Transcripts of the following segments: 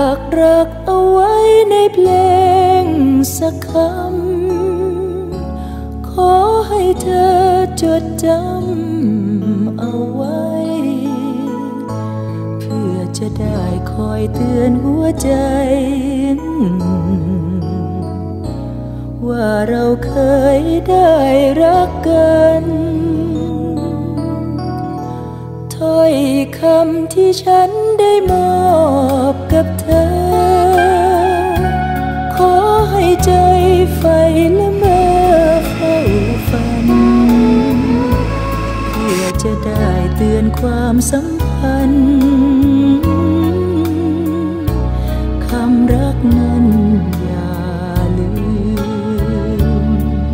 ากรักเอาไว้ในเพลงสักคำขอให้เธอจดจำเอาไว้เพื่อจะได้คอยเตือนหัวใจว่าเราเคยได้รักกันถ้อยคำที่ฉันได้มอบกับเธอขอให้ใจใฝ่ละเมอเฝ้าฝันเพื่อจะได้เตือนความสัมพันธ์คำรักนั้นอย่าลืม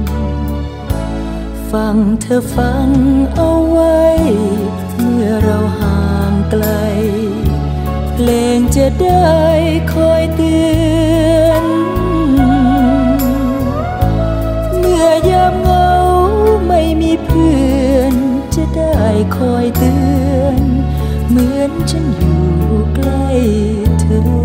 ฟังเธอฟังเอาไว้เมื่อเราห่างไกลเพลงจะได้คอยเตือนเมื่อยามเหงาไม่มีเพื่อนจะได้คอยเตือนเหมือนฉันอยู่ใกล้เธอ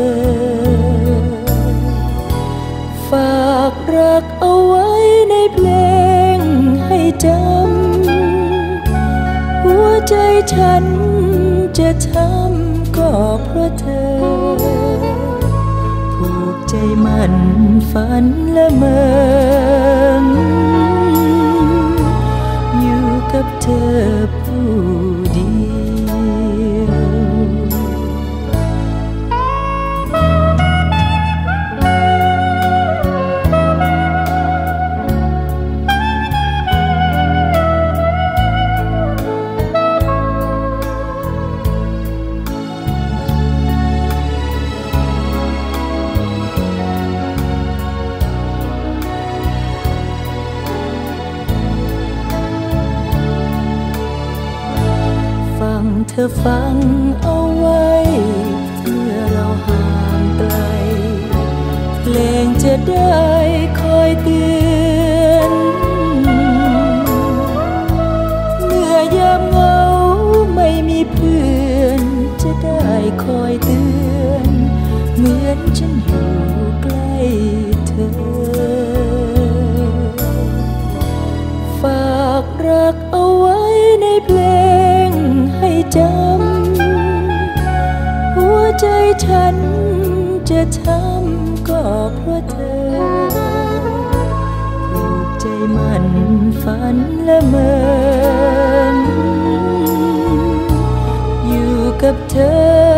ฝากรักเอาไว้ในเพลงให้จำหัวใจฉันจะช้ำก็เพราะเธอผูกใจมันฝันละเมออยู่กับเธอผู้เดียวเธอฟังเอาไว้เมื่อเราห่างไกลเพลงจะได้คอยเตือนเมื่อยามเหงาไม่มีเพื่อนจะได้คอยเตือนเหมือนฉันอยู่ใกล้เธอฝากรักเอาไว้ในเพลงให้จำหัวใจฉันจะช้ำก็เพราะเธอผูกใจมันฝันละเมออยู่กับเธอ